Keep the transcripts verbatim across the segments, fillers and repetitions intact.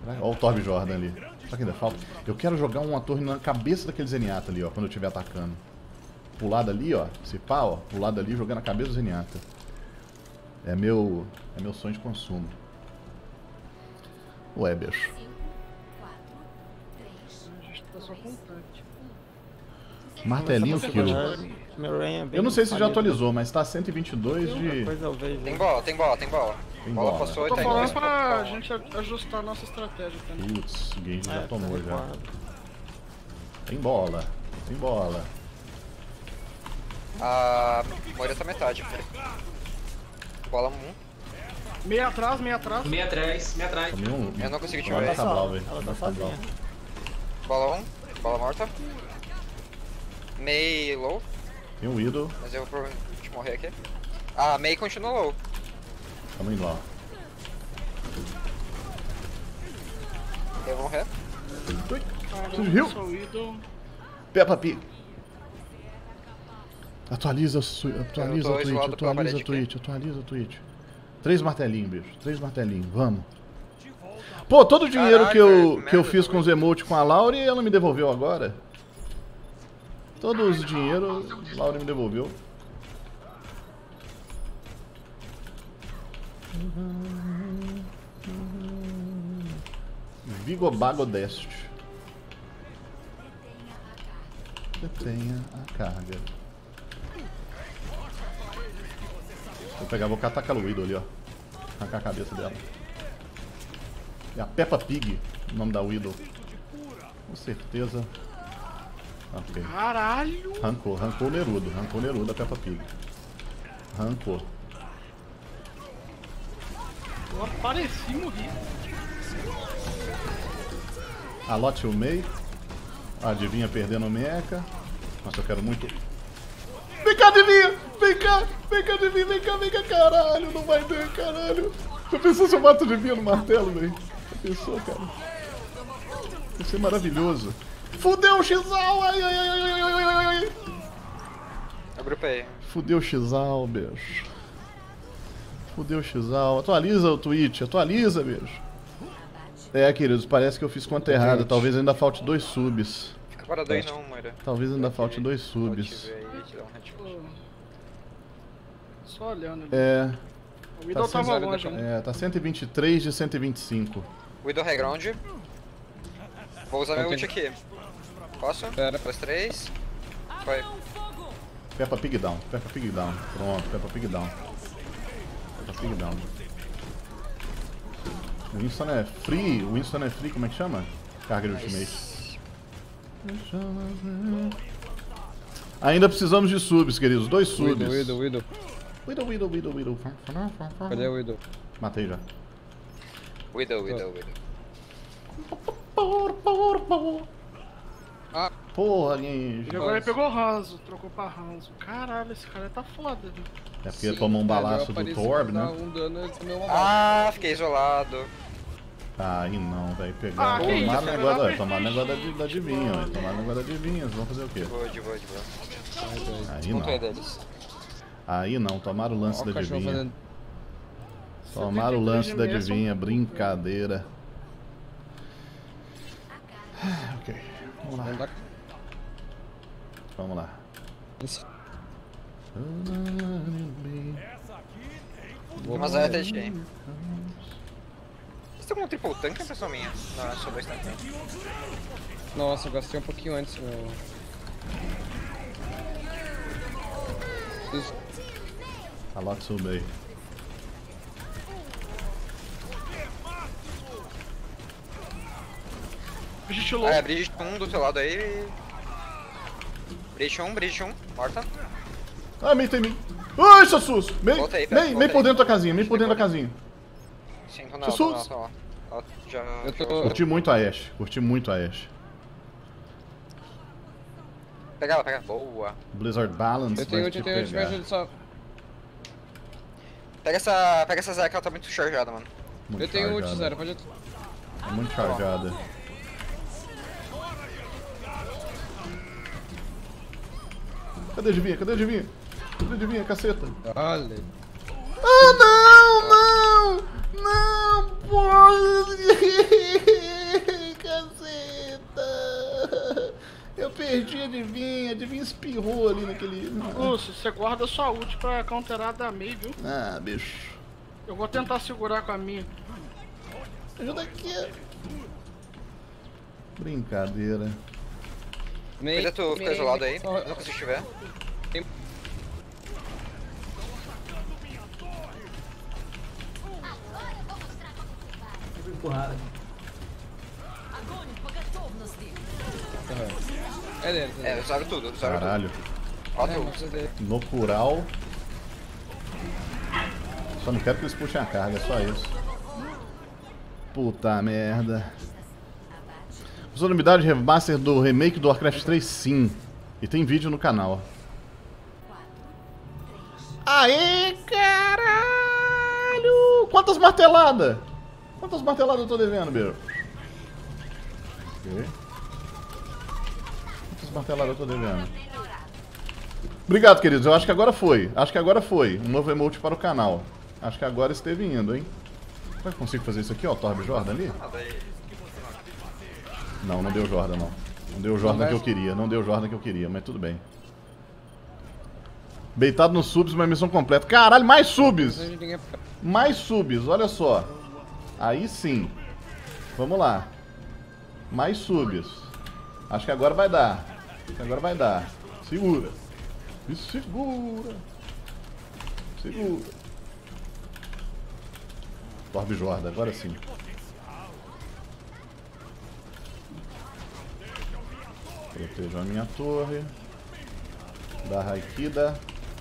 Olha o Torb Jordan ali. Só que ainda falta. Eu quero jogar uma torre na cabeça daquele Zenyatta ali, ó, quando eu estiver atacando. Pular dali, ó. Se pá, ó. Pular dali e jogar na cabeça do Zenyatta. É meu. É meu sonho de consumo. Ué, bicho. Martelinho kill. Eu não sei se já atualizou, mas tá cento e vinte e dois de... Tem bola, tem bola, tem bola. Tem bola bola. passou e Tô tá falando indo. pra gente ajustar a nossa estratégia também. Putz, o Genji já tomou já. Tem bola, tem bola. A Moira tá metade, filho. Bola um. Meia atrás, meia atrás. Meia atrás, meia atrás. Tomei um... Eu não consegui te Bola ver. tá brava, velho. Ela tá Bola tá brava. sozinha. Bola um, bola morta. Mei low, Tem um Widow. mas eu vou provavelmente morrer aqui. Ah, Mei continua low. Tamo indo lá. Eu vou morrer. Caramba, Viu? sou ídolo. Peppa Pig. Atualiza, su- atualiza Eu a tô Twitch, isolado pela atualiza a parede Twitch, atualiza a Twitch. Três martelinhos, bicho. Três martelinhos, vamos. Pô, todo o dinheiro Caraca, que eu, que que eu merda, fiz com também. os emotes com a Laura e ela me devolveu agora. Todos os dinheiros, a Laura me devolveu. Vigobago Dest. Detenha a carga. Vou pegar, vou catar aquela Widow ali, ó. Arrancar a cabeça dela. É a Peppa Pig, o nome da Widow. Com certeza. Ok. Caralho! Rancou, rancou o Nerudo, rancou o Nerudo a Peppa Pig. Rancou. Eu apareci e morri. A Lot o Mei. A Adivinha perdendo o Mecha. Nossa, eu quero muito. Vem cá, Adivinha! Vem cá! Vem cá, Adivinha! Vem cá, vem cá! Caralho, não vai dar, caralho! Já pensou se eu mato a Adivinha no martelo, velho? Já pensou, cara? Vai ser maravilhoso. Fudeu o Xal! Ai, ai, ai, ai, ai, ai, ai, ai! Agrupei. Fudeu o Xal, bicho. Fudeu o Xal. Atualiza o Twitch, atualiza, bicho. É, queridos, parece que eu fiz conta errada. Talvez ainda falte dois subs. Fica parado aí não, Moira. Talvez ainda falte dois subs. Vou te ver aí, te dar um headshot. Só olhando ali. É, O ídolo tá tava cento- longe, né? é, tá cento e vinte e três de cento e vinte e cinco. Widow high ground. Vou usar meu ult aqui. Posso? Pera. Dois, três. Foi. Peppa Pig down, Peppa Pig down. Pronto, Peppa Pig down. Peppa Pig down. O Winston é free, o Winston é free, como é que chama? Carga de ultimate. Ainda precisamos de subs, queridos, dois subs. Widow, Widow, Widow. Widow, Widow, Widow, Widow. Cadê o Widow? Matei já. Widow, Widow, Widow. Ah, porra, ninja. Ele agora pegou Hanzo, trocou pra Hanzo. Caralho, esse cara tá foda, viu? É porque tomou um balaço do Torb, né? Um dano, ele comeu uma bala. Ah, fiquei isolado. Ah, aí não, velho. Pegaram. Ah, que tomaram isso, o cara, negócio, não da- tomaram o negócio perdi, da, da adivinha, ó. Tomaram o negócio da adivinha. Vocês vão fazer o quê? De boa, de boa, de boa. Aí Ponto é não. deles. Aí não, tomaram o lance Ó da o cachorro adivinha. fazendo. Tomaram o lance da adivinha, brincadeira. Ok, vamos lá. Vamos dar- Vamos lá. Esse- Tem uma Zaya T G. Você tem algum triple tank, pessoal minha? Não, é só dois tanques. Nossa, eu gastei um pouquinho antes, meu. Isso. A lot subei. Bridget low. Ah, é, Bridget um do teu lado aí. Bridget um, Bridget um, morta. Ah, meio tem mim. Ai, seu sus! Meio, Volta aí, Pepe, meio, volta meio por aí. dentro da casinha, meio por dentro da casinha. Sim, tô nela, tô Jesus! nela, tô nela. Ela já... Eu tô- já- Curti muito a Ashe, curti muito a Ashe. Pega ela, pega ela. Boa. Blizzard Balance Eu tenho vai ult, te eu tenho ult, me pegar. ajuda só. Pega essa, pega essa Zaya que ela tá muito chargeada, mano. Muito Eu tenho ult, chargeada. zero, pode. É muito chargeada. Cadê a adivinha? Cadê a adivinha? Cadê a adivinha, caceta? Olha. Ah, não, não! Não, pode! perdi, adivinha, adivinha espirrou ali naquele... Lúcio, você guarda sua ult pra counterar da Mei, viu? Ah, bicho. Eu vou tentar segurar com a minha. Ajuda aqui. Brincadeira. Cuida tu, fica isolado aí, nunca se estiver. Empurrada. É dele, é É, dele. usaram tudo, usaram Caralho. tudo. Quatro É, ults. mas é dele. No plural. Só não quero que eles puxem a carga, é só isso. Puta merda. Usou novidade remaster do remake do Warcraft três, sim. E tem vídeo no canal. Aê, caralho! Quantas marteladas? Quantas marteladas eu tô devendo, Beiro? Ok. Quantas marteladas eu tô devendo? Obrigado, queridos. Eu acho que agora foi. Acho que agora foi. Um novo emote para o canal. Acho que agora esteve indo, hein? Será que eu consigo fazer isso aqui, ó? Torb Jordan ali? Não, não deu Jordan, não. Não deu o Jordan que eu queria. Não deu o Jordan que eu queria, mas tudo bem. Beitado nos subs, uma missão completa. Caralho, mais subs! Mais subs, olha só. Aí sim. Vamos lá. Mais subs. Acho que agora vai dar. Acho que agora vai dar. Segura. Isso, segura. Segura. Torb Jordan, agora sim. Protejo a minha torre. Da Raikida.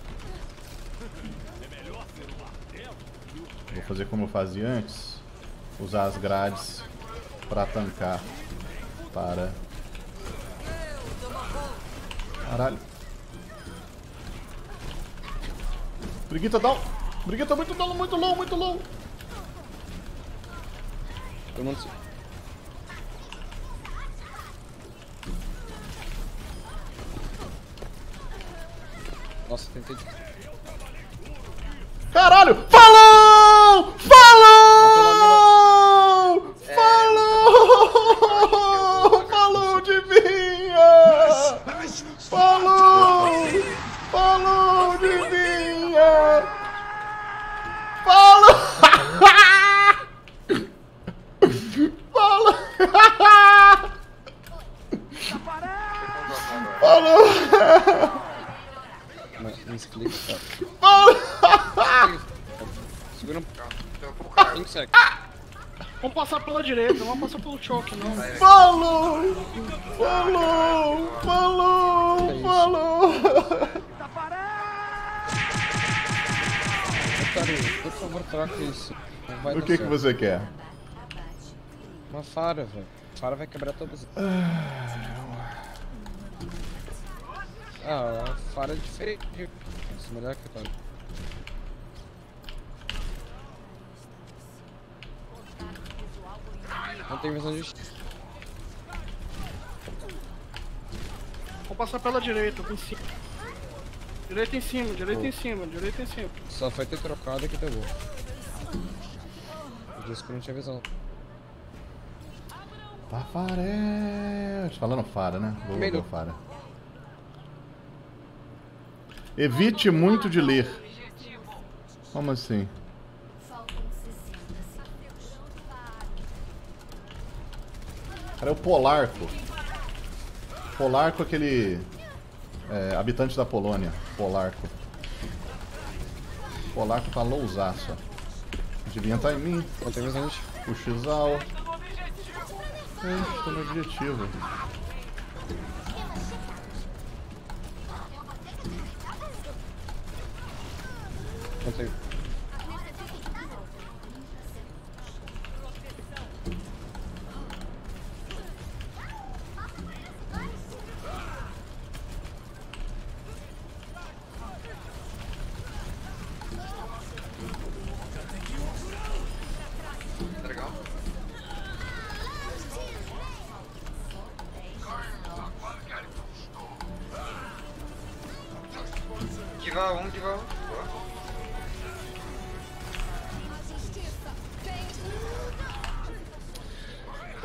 Vou fazer como eu fazia antes. Usar as grades para tancar. Para. Caralho. Brigitte down. Brigitte muito down, muito low, muito low. Todo mundo se... Nossa, tentei... Caralho! Falou! Falou! Falou! Falou, Divinha! Falou! Falou, Divinha! Falou! Falou! Falou! Mas, mas clica, tá. Falou! Segura um... cinco segundos. Vamos passar pela direita, não vamos passar pelo choque, não. Falou! Falou! Falou! Falou! Otário, por favor, troca isso. Não vai O dar que que certo. você quer? Uma fara, velho. Fara vai quebrar todas. Ah, a fara é diferente. Isso é melhor que o Otário. Não tem visão de... Vou passar pela direita, em cima. Direita em cima, direita em cima, direita em cima. Só foi ter trocado que deu gol. Eu disse que não tinha visão. Tafarel. Falando Fara, né? Vou Meio. ver Fara. Evite muito de ler. Como assim? Cara, é o Polarco. Polarco, aquele é, habitante da Polônia. Polarco. Polarco tá lousaço. Devia estar em mim. Não tem visão de... O Xal. É, tô no objetivo. Não tem... Legal. Diva um, diva um.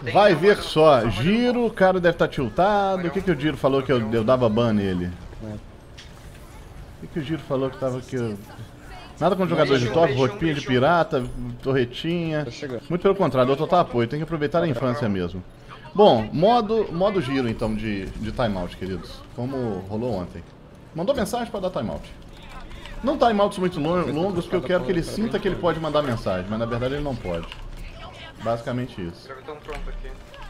Tem Vai uma- ver só, uma- Giro, o cara deve estar tiltado. O que, que o Giro falou que eu, eu dava ban nele? É. O que, que o Giro falou que tava aqui? Eu... Nada com jogador de top, roupinha de pirata, torretinha. Tô chegando. Muito pelo contrário, eu total apoio, tem que aproveitar a infância mesmo. Bom, modo, modo giro então de, de timeout, queridos. Como rolou ontem. Mandou mensagem para dar timeout. Não timeouts muito lon- longos, porque eu quero que ele sinta que ele pode mandar mensagem, mas na verdade ele não pode. Basicamente isso. Gravitão pronto aqui.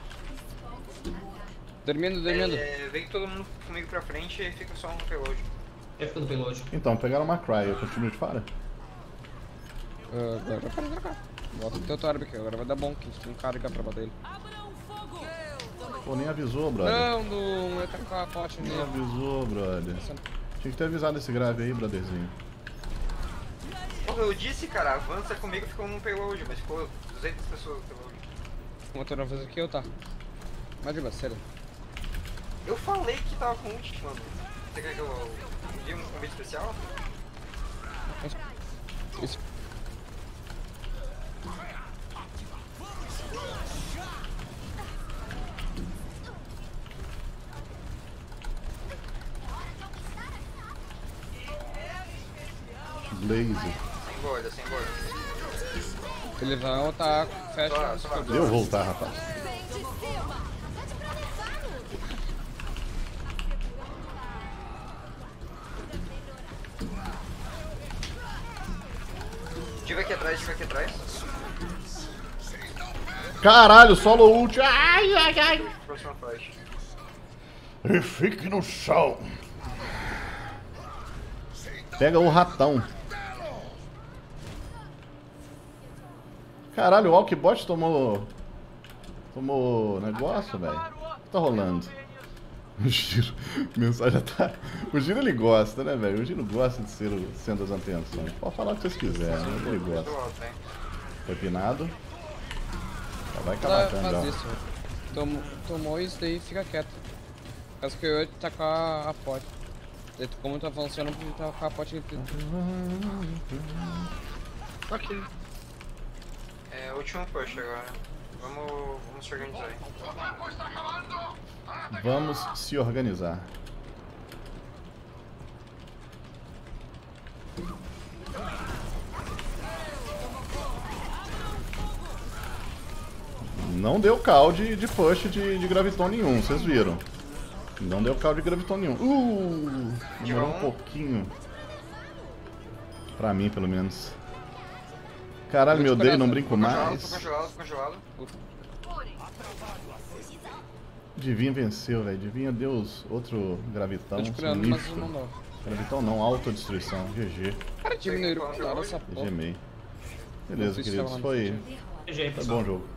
Dormindo, dormindo. É, vem todo mundo comigo pra frente e fica só um payload. Ele fica no payload. Então, pegaram uma Cry, eu continuo de fora? Uh, agora vai parar cá. Bota o teu Torb aqui, agora vai dar bom, que a gente tem carga pra bater ele. Pô, nem avisou, brother. Não, não, eu taco a pote Nem nele. avisou, brother. Tinha que ter avisado esse grave aí, brotherzinho. Porra, eu disse, cara, avança comigo, ficou um payload, mas ficou duzentas pessoas no payload. O motor não fez aqui ou tá? Mas de sério. Eu falei que tava com ult, mano. Você quer que eu envie um convite especial? Isso. Blaze. Sem bolha, sem bolha. Ele vai voltar, fecha. Só- só- Deu eu voltar, rapaz. Tive aqui atrás, tive aqui atrás. Caralho, solo ult. Ai, ai, ai. Próxima flash. E fique no chão. Pega o ratão. Caralho, o Alkbot tomou... Tomou negócio, velho. O que tá rolando? O Giro... Mensagem tá... O Giro ele gosta, né, velho? O Giro gosta de ser o centro das atenções. Pode falar o que vocês quiserem, mas ele Do gosta. alto, hein? Foi pinado. Já vai Tá, calacando faz já. isso. Tomou, tomou isso daí, fica quieto. Caso que eu ia tacar a pote. Daí tu- Como tá avançando, eu vou tacar a pote aqui. Ok. É, último push agora. Vamos, vamos se organizar aí. Vamos se organizar. Não deu call de, de push de, de graviton nenhum, vocês viram. Não deu call de graviton nenhum. Uh, demorou um pouquinho. Pra mim, pelo menos. Caralho, me odeio, não brinco Congelado, tô mais. congelado, tô congelado. Divinha venceu, velho. Divinha deu os outro gravitão. Tô te curando, mas sinistro. não dá. Gravitão não, autodestruição. G G. Cara, diminuíram o cuidado dessa G G porra. meio. Beleza, Não sei se queridos. tava Foi, G G, foi pessoal. bom jogo.